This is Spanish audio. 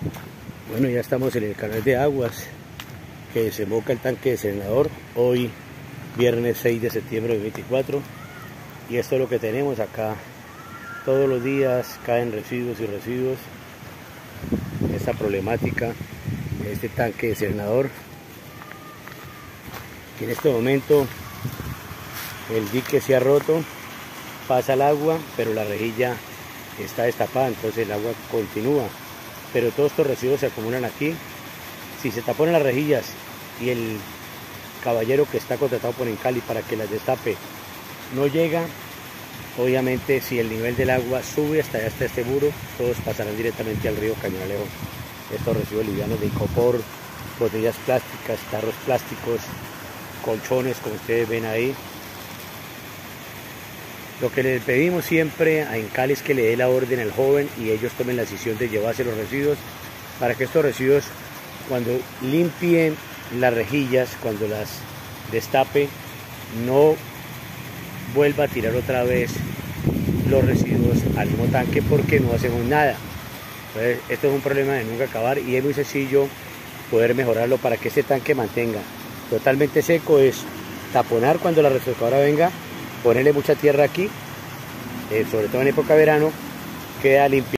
Bueno, ya estamos en el canal de aguas que desemboca el tanque desalinador hoy viernes 6 de septiembre de 2024, y esto es lo que tenemos acá. Todos los días caen residuos y residuos. Esta problemática de este tanque desalinador, que en este momento el dique se ha roto, pasa el agua pero la rejilla está destapada, entonces el agua continúa, pero todos estos residuos se acumulan aquí. Si se taponan las rejillas y el caballero que está contratado por Encali para que las destape no llega, obviamente si el nivel del agua sube hasta allá, hasta este muro, todos pasarán directamente al río Cañonalejo. Estos residuos livianos de icopor, botellas plásticas, tarros plásticos, colchones, como ustedes ven ahí. Lo que le pedimos siempre a Encali es que le dé la orden al joven y ellos tomen la decisión de llevarse los residuos, para que estos residuos, cuando limpien las rejillas, cuando las destape, no vuelva a tirar otra vez los residuos al mismo tanque, porque no hacemos nada. Entonces, esto es un problema de nunca acabar y es muy sencillo poder mejorarlo para que este tanque mantenga totalmente seco. Es taponar cuando la refrescadora venga, ponerle mucha tierra aquí, sobre todo en época de verano, queda limpio.